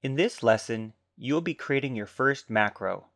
In this lesson, you'll be creating your first macro.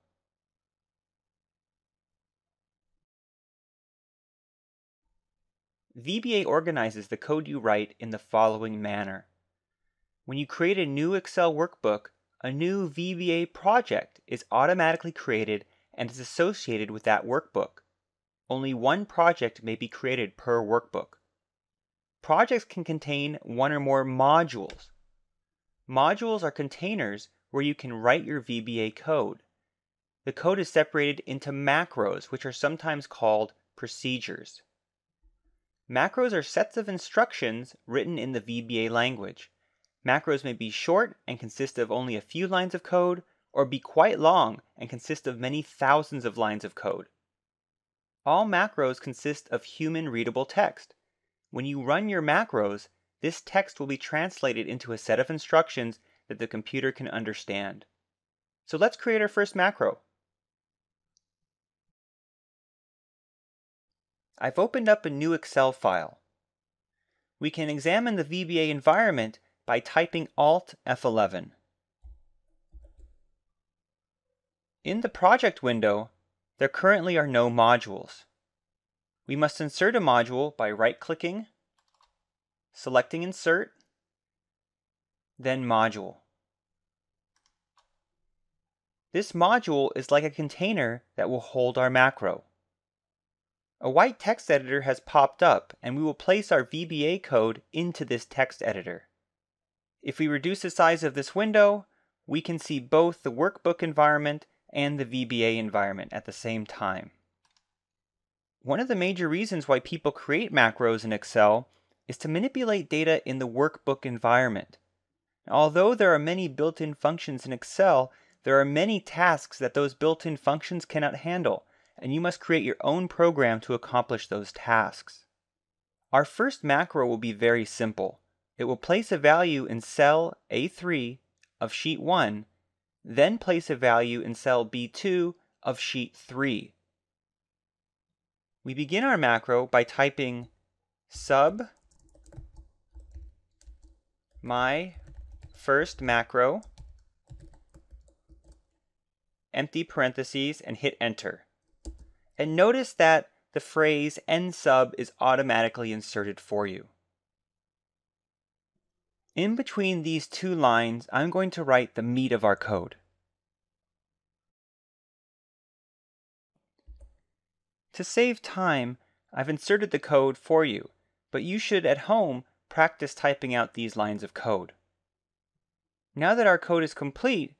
VBA organizes the code you write in the following manner. When you create a new Excel workbook, a new VBA project is automatically created and is associated with that workbook. Only one project may be created per workbook. Projects can contain one or more modules. Modules are containers where you can write your VBA code. The code is separated into macros, which are sometimes called procedures. Macros are sets of instructions written in the VBA language. Macros may be short and consist of only a few lines of code, or be quite long and consist of many thousands of lines of code. All macros consist of human-readable text. When you run your macros, this text will be translated into a set of instructions that the computer can understand. So let's create our first macro. I've opened up a new Excel file. We can examine the VBA environment by typing Alt F11. In the project window, there currently are no modules. We must insert a module by right-clicking, selecting Insert, then Module. This module is like a container that will hold our macro. A white text editor has popped up, and we will place our VBA code into this text editor. If we reduce the size of this window, we can see both the workbook environment and the VBA environment at the same time. One of the major reasons why people create macros in Excel is to manipulate data in the workbook environment. Although there are many built-in functions in Excel, there are many tasks that those built-in functions cannot handle, and you must create your own program to accomplish those tasks. Our first macro will be very simple. It will place a value in cell A3 of sheet 1, then place a value in cell B2 of sheet 3. We begin our macro by typing sub my first macro, empty parentheses, and hit enter. And notice that the phrase nsub is automatically inserted for you. In between these two lines, I'm going to write the meat of our code. To save time, I've inserted the code for you, but you should at home practice typing out these lines of code. Now that our code is complete,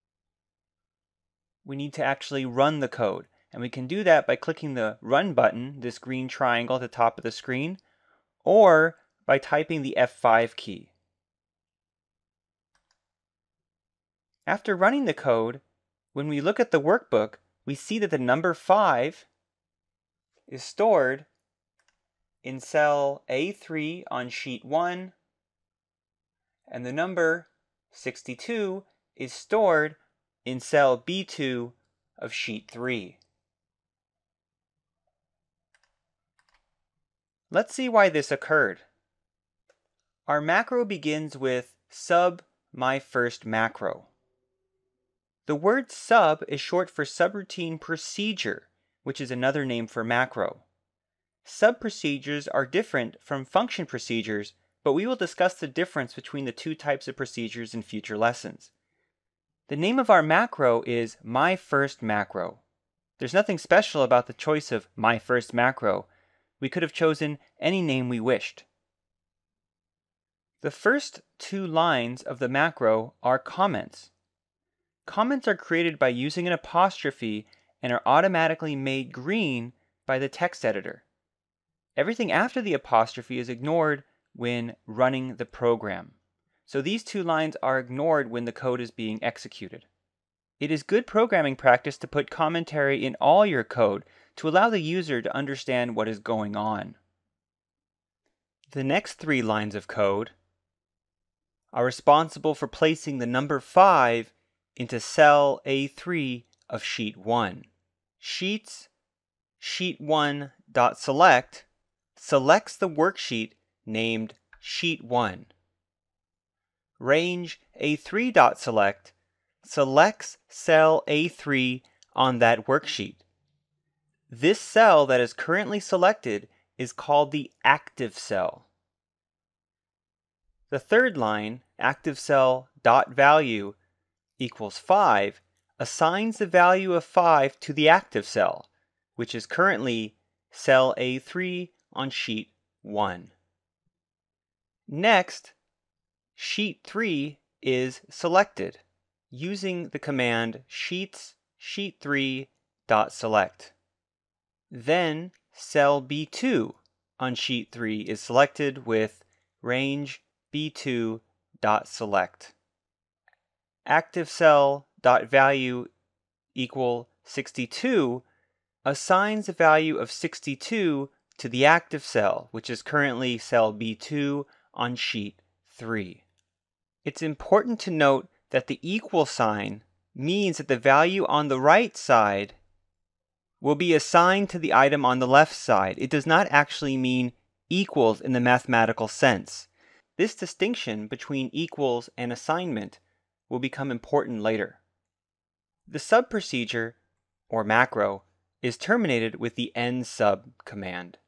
we need to actually run the code. And we can do that by clicking the Run button, this green triangle at the top of the screen, or by typing the F5 key. After running the code, when we look at the workbook, we see that the number 5 is stored in cell A3 on sheet 1, and the number 62 is stored in cell B2 of sheet 3. Let's see why this occurred. Our macro begins with sub my first macro. The word sub is short for subroutine procedure, which is another name for macro. Sub-procedures are different from function procedures, but we will discuss the difference between the two types of procedures in future lessons. The name of our macro is my first macro. There's nothing special about the choice of my first macro. We could have chosen any name we wished. The first two lines of the macro are comments. Comments are created by using an apostrophe and are automatically made green by the text editor. Everything after the apostrophe is ignored when running the program. So these two lines are ignored when the code is being executed. It is good programming practice to put commentary in all your code to allow the user to understand what is going on. The next three lines of code are responsible for placing the number 5 into cell A3 of sheet 1. Sheets sheet1.select selects the worksheet named sheet 1. range A3.select selects cell A3 on that worksheet. This cell that is currently selected is called the active cell. The third line, active cell dot value equals 5, assigns the value of 5 to the active cell, which is currently cell A3 on sheet 1. Next, sheet 3 is selected using the command sheets sheet3.select. Then cell B2 on sheet 3 is selected with range B2.select. Active cell dot value equal 62 assigns the value of 62 to the active cell, which is currently cell B2 on sheet 3. It's important to note that the equal sign means that the value on the right side will be assigned to the item on the left side. It does not actually mean equals in the mathematical sense. This distinction between equals and assignment will become important later. The sub procedure, or macro, is terminated with the end sub command.